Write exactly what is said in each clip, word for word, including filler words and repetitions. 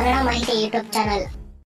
ಕನ್ನಡ ಮಾಹಿತಿ YouTube channel.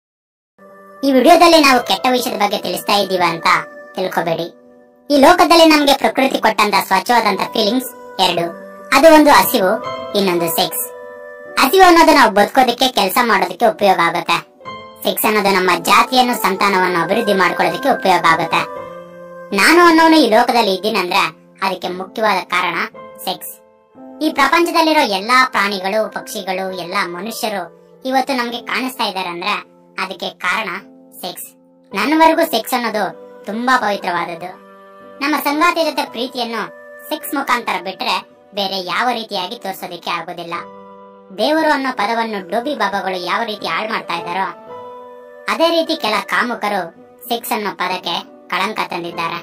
ಈ ವಿಡಿಯೋದಲ್ಲಿ ನಾವು ಕೆಟ್ಟ ವಿಷಯದ ಬಗ್ಗೆ ತಿಳಿಸ್ತಾ ಇದ್ದೀವಿ ಅಂತ ತಿಳ್ಕೊಬೇಡಿ. ಈ ಲೋಕದಲ್ಲಿ ನಮ್ಗೆ ಪ್ರಕೃತಿ ಕೊಟ್ಟಂತ ಸ್ವಚ್ಛವಾದಂತ ಫೀಲಿಂಗ್ಸ್ ಎರಡು. ಅದು ಒಂದು ಹಸಿವು, ಇನ್ನೊಂದು ಸೆಕ್ಸ್. ಹಸಿವು ಅನ್ನೋದು ನಾವು ಬದುಕೋದಕ್ಕೆ, ಕೆಲಸ ಮಾಡೋದಕ್ಕೆ ಉಪಯೋಗ ಆಗುತ್ತೆ. ಸೆಕ್ಸ್ ಅನ್ನೋದು ನಮ್ಮ ಜಾತಿಯನ್ನು, ಸಂತಾನವನ್ನು ಅಭಿವೃದ್ಧಿ ಮಾಡ್ಕೊಳ್ಳೋದಕ್ಕೆ ಉಪಯೋಗ ಆಗುತ್ತೆ. ನಾನು ಅನ್ನೋನು ಈ ಲೋಕದಲ್ಲಿ ಇದ್ದೀನಂದ್ರೆ ಅದಕ್ಕೆ ಮುಖ್ಯವಾದ ಕಾರಣ ಸೆಕ್ಸ್. ಈ ಪ್ರಪಂಚದಲ್ಲಿರೋ ಎಲ್ಲಾ ಪ್ರಾಣಿಗಳು, ಪಕ್ಷಿಗಳು, ಎಲ್ಲಾ ಮನುಷ್ಯರು ಇವತ್ತು ನಮ್ಗೆ ಕಾಣಿಸ್ತಾ ಇದ್ದಾರೆ ಅಂದ್ರೆ ಅದಕ್ಕೆ ಕಾರಣ ಸೆಕ್ಸ್. ನನ್ನವರೆಗೂ ಸೆಕ್ಸ್ ಅನ್ನೋದು ತುಂಬಾ ಪವಿತ್ರವಾದದ್ದು. ನಮ್ಮ ಸಂಗಾತಿ ಜೊತೆ ಪ್ರೀತಿಯನ್ನು ಸೆಕ್ಸ್ ಮುಖಾಂತರ ಬಿಟ್ರೆ ಬೇರೆ ಯಾವ ರೀತಿಯಾಗಿ ತೋರ್ಸೋದಿಕ್ಕೆ ಆಗೋದಿಲ್ಲ. ದೇವರು ಅನ್ನೋ ಪದವನ್ನು ಡೋಬಿ ಬಾಬಾಗಳು ಯಾವ ರೀತಿ ಹಾಳು ಮಾಡ್ತಾ ಇದ್ದಾರೋ ಅದೇ ರೀತಿ ಕೆಲ ಕಾಮುಕರು ಸೆಕ್ಸ್ ಅನ್ನೋ ಪದಕ್ಕೆ ಕಳಂಕ ತಂದಿದ್ದಾರೆ.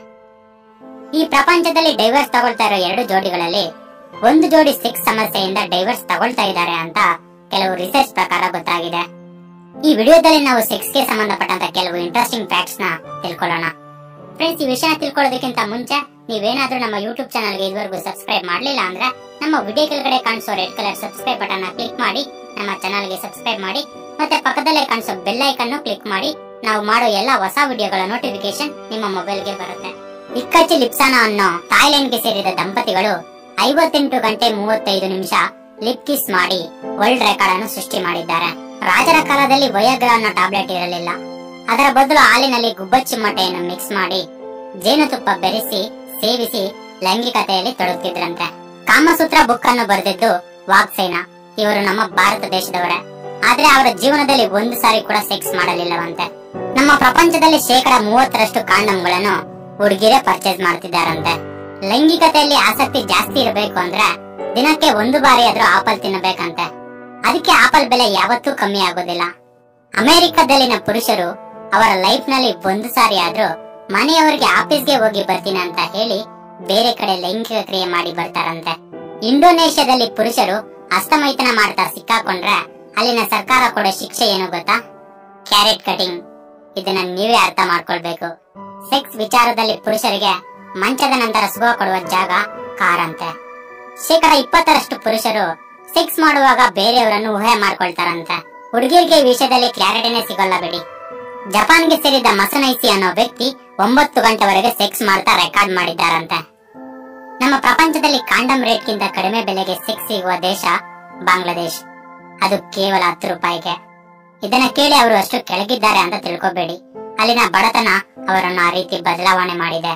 ಈ ಪ್ರಪಂಚದಲ್ಲಿ ಡೈವರ್ಸ್ ತಗೊಳ್ತಾ ಇರೋ ಎರಡು ಜೋಡಿಗಳಲ್ಲಿ ಒಂದು ಜೋಡಿ ಸೆಕ್ಸ್ ಸಮಸ್ಯೆಯಿಂದ ಡೈವರ್ಸ್ ತಗೊಳ್ತಾ ಇದ್ದಾರೆ ಅಂತ ಕೆಲವು ರಿಸರ್ಚ್ ಪ್ರಕಾರ ಗೊತ್ತಾಗಿದೆ. ಈ ವಿಡಿಯೋದಲ್ಲಿ ನಾವು ಸೆಕ್ಸ್ ಗೆ ಸಂಬಂಧಪಟ್ಟಂತ ಕೆಲವು ಇಂಟ್ರೆಸ್ಟಿಂಗ್ ಫ್ಯಾಕ್ಟ್ಸ್ ನ ತಿಳ್ಕೊಳ್ಳೋಣ. ಫ್ರೆಂಡ್ಸ್, ಈ ವಿಷಯ ತಿಳ್ಕೊಳ್ಳೋದಕ್ಕಿಂತ ಮುಂಚೆ ನೀವೇನಾದ್ರೂ ನಮ್ಮ ಯೂಟ್ಯೂಬ್ ಚಾನಲ್ ಗೆ ಇದುವರೆಗೂ ಸಬ್ಸ್ಕ್ರೈಬ್ ಮಾಡ್ಲಿಲ್ಲ ಅಂದ್ರೆ ನಮ್ಮ ವಿಡಿಯೋ ಕೆಳಗಡೆ ಕಾಣಿಸೋ ರೆಡ್ ಕಲರ್ ಸಬ್ಸ್ಕ್ರೈಬ್ ಬಟನ್ ನ ಕ್ಲಿಕ್ ಮಾಡಿ ನಮ್ಮ ಚಾನಲ್ ಗೆ ಸಬ್ಸ್ಕ್ರೈಬ್ ಮಾಡಿ. ಮತ್ತೆ ಪಕ್ಕದಲ್ಲೇ ಕಾಣಿಸೋ ಬೆಲ್ ಐಕನ್ ಕ್ಲಿಕ್ ಮಾಡಿ. ನಾವು ಮಾಡೋ ಎಲ್ಲಾ ಹೊಸ ವಿಡಿಯೋಗಳ ನೋಟಿಫಿಕೇಶನ್ ನಿಮ್ಮ ಮೊಬೈಲ್ ಗೆ ಬರುತ್ತೆ. ಇಕ್ಕಚ್ಚಿ ಲಿಪ್ಸಾನಾ ಅನ್ನೋ ಥಾಯ್ಲೆಂಡ್ ಗೆ ಸೇರಿದ ದಂಪತಿಗಳು ಐವತ್ತೆಂಟು ಗಂಟೆ ಮೂವತ್ತೈದು ನಿಮಿಷ ಲಿಪ್ ಕಿಸ್ ಮಾಡಿ ವರ್ಲ್ಡ್ ರೆಕಾರ್ಡ್ ಅನ್ನು ಸೃಷ್ಟಿ ಮಾಡಿದ್ದಾರೆ. ರಾಜರ ಕಾಲದಲ್ಲಿ ವಯಾಗ್ರಾ ಅನ್ನೋ ಟ್ಯಾಬ್ಲೆಟ್ ಇರಲಿಲ್ಲ. ಅದರ ಬದಲು ಹಾಲಿನಲ್ಲಿ ಗುಬ್ಬಚ್ಚಿ ಮೊಟ್ಟೆಯನ್ನು ಮಿಕ್ಸ್ ಮಾಡಿ ಜೇನುತುಪ್ಪ ಬೆರೆಸಿ ಸೇವಿಸಿ ಲೈಂಗಿಕತೆಯಲ್ಲಿ ತೊಡಗುತ್ತಿದ್ರಂತೆ. ಕಾಮಸೂತ್ರ ಬುಕ್ ಅನ್ನು ಬರೆದಿದ್ದು ವಾಗ್ಸೇನ. ಇವರು ನಮ್ಮ ಭಾರತ ದೇಶದವರೇ. ಆದ್ರೆ ಅವರ ಜೀವನದಲ್ಲಿ ಒಂದು ಸಾರಿ ಕೂಡ ಸೆಕ್ಸ್ ಮಾಡಲಿಲ್ಲವಂತೆ. ನಮ್ಮ ಪ್ರಪಂಚದಲ್ಲಿ ಶೇಕಡ ಮೂವತ್ತರಷ್ಟು ಕಾಂಡಮ್ಗಳನ್ನು ಹುಡುಗಿರೇ ಪರ್ಚೇಸ್ ಮಾಡ್ತಿದ್ದಾರಂತೆ. ಲೈಂಗಿಕತೆಯಲ್ಲಿ ಆಸಕ್ತಿ ಜಾಸ್ತಿ ಇರಬೇಕು ಅಂದ್ರೆ ದಿನಕ್ಕೆ ಒಂದು ಬಾರಿ ಆದ್ರೂ ಆಪಲ್ ತಿನ್ನಬೇಕಂತೆ. ಅದಕ್ಕೆ ಆಪಲ್ ಬೆಲೆ ಯಾವತ್ತೂ ಕಮ್ಮಿ ಆಗೋದಿಲ್ಲ. ಅಮೆರಿಕದಲ್ಲಿನ ಪುರುಷರು ಅವರ ಲೈಫ್ ನಲ್ಲಿ ಒಂದು ಸಾರಿ ಆದ್ರೂ ಮನೆಯವರಿಗೆ ಆಫೀಸ್ಗೆ ಹೋಗಿ ಬರ್ತೀನಿ ಅಂತ ಹೇಳಿ ಬೇರೆ ಕಡೆ ಲೈಂಗಿಕ ಕ್ರಿಯೆ ಮಾಡಿ ಬರ್ತಾರಂತೆ. ಇಂಡೋನೇಷ್ಯಾದಲ್ಲಿ ಪುರುಷರು ಹಸ್ತಮೈಥುನ ಮಾಡ್ತಾ ಸಿಕ್ಕಾಕೊಂಡ್ರೆ ಅಲ್ಲಿನ ಸರ್ಕಾರ ಕೊಡೋ ಶಿಕ್ಷೆ ಏನು ಗೊತ್ತಾ? Carrot cutting. ಇದನ್ನ ನೀವೇ ಅರ್ಥ ಮಾಡ್ಕೊಳ್ಬೇಕು. ಸೆಕ್ಸ್ ವಿಚಾರದಲ್ಲಿ ಪುರುಷರಿಗೆ ಮಂಚದ ನಂತರ ಸುಖ ಕೊಡುವ ಜಾಗ ಕಾರ್ ಅಂತೆ. ಶೇಕಡ ಇಪ್ಪತ್ತರಷ್ಟು ಪುರುಷರು ಸೆಕ್ಸ್ ಮಾಡುವಾಗ ಬೇರೆಯವರನ್ನು ಊಹೆ ಮಾಡ್ಕೊಳ್ತಾರಂತೆ. ಹುಡುಗಿಯರಿಗೆ ಈ ವಿಷಯದಲ್ಲಿ ಕ್ಲಾರಿಟಿನೇ ಸಿಗಲ್ಲ ಬಿಡಿ. ಜಪಾನ್ಗೆ ಸೇರಿದ ಮಸನೈಸಿ ಅನ್ನೋ ವ್ಯಕ್ತಿ ಒಂಬತ್ತು ಗಂಟೆವರೆಗೆ ಸೆಕ್ಸ್ ಮಾಡ್ತಾ ರೆಕಾರ್ಡ್ ಮಾಡಿದ್ದಾರಂತೆ. ನಮ್ಮ ಪ್ರಪಂಚದಲ್ಲಿ ಕಾಂಡಮ್ ರೇಟ್ ಗಿಂತ ಕಡಿಮೆ ಬೆಲೆಗೆ ಸೆಕ್ಸ್ ಸಿಗುವ ದೇಶ ಬಾಂಗ್ಲಾದೇಶ್. ಅದು ಕೇವಲ ಹತ್ತು ರೂಪಾಯಿಗೆ. ಇದನ್ನ ಕೇಳಿ ಅವರು ಅಷ್ಟು ಕೆಳಗಿದ್ದಾರೆ ಅಂತ ತಿಳ್ಕೊಬೇಡಿ. ಅಲ್ಲಿನ ಬಡತನ ಅವರನ್ನು ಆ ರೀತಿ ಬದಲಾವಣೆ ಮಾಡಿದೆ.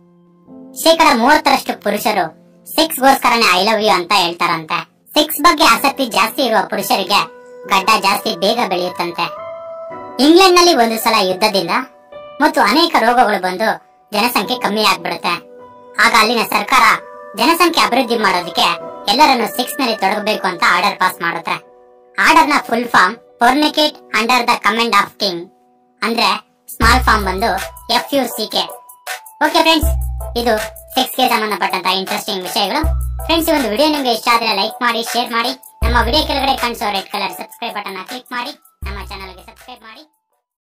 ಶೇಕಡ ಮೂವತ್ತರಷ್ಟು ಪುರುಷರು ಸೆಕ್ಸ್ ಗೋಸ್ಕರನೇ ಐ ಲವ್ ಯು ಅಂತ ಹೇಳ್ತಾರಂತೆ. ಸೆಕ್ಸ್ ಬಗ್ಗೆ ಆಸಕ್ತಿ ಜಾಸ್ತಿ ಇರುವ ಪುರುಷರಿಗೆ ಗಡ್ಡ ಜಾಸ್ತಿ ಬೇಗ ಬೆಳೆಯುತ್ತಂತೆ. ಇಂಗ್ಲೆಂಡ್ ನಲ್ಲಿ ಒಂದು ಸಲ ಯುದ್ಧದಿಂದ ಮತ್ತು ಅನೇಕ ರೋಗಗಳು ಬಂದು ಜನಸಂಖ್ಯೆ ಕಮ್ಮಿ ಆಗ್ಬಿಡುತ್ತೆ. ಆಗ ಅಲ್ಲಿನ ಸರ್ಕಾರ ಜನಸಂಖ್ಯೆ ಅಭಿವೃದ್ಧಿ ಮಾಡೋದಕ್ಕೆ ಎಲ್ಲರನ್ನು ಸೆಕ್ಸ್ ನಲ್ಲಿ ತೊಡಗಬೇಕು ಅಂತ ಆರ್ಡರ್ ಪಾಸ್ ಮಾಡುತ್ತೆ. ಆರ್ಡರ್ ನ full form fornicate under the command of king, ಅಂದ್ರೆ ಸ್ಮಾಲ್ ಫಾರ್ಮ್ ಬಂದು F U C K. Okay friends, ಇದು ಸೆಕ್ಸ್ ಗೆ ಸಂಬಂಧಪಟ್ಟಂತ ಇಂಟ್ರೆಸ್ಟಿಂಗ್ ವಿಷಯಗಳು. ಫ್ರೆಂಡ್ಸ್, ಈ ಒಂದು ವಿಡಿಯೋ ನಿಮ್ಗೆ ಇಷ್ಟ ಆದ್ರೆ ಲೈಕ್ ಮಾಡಿ, ಶೇರ್ ಮಾಡಿ. ನಮ್ಮ ವಿಡಿಯೋ ಕೆಳಗಡೆ ಕಾಣಿಸೋ red colour subscribe button click ಮಾಡಿ.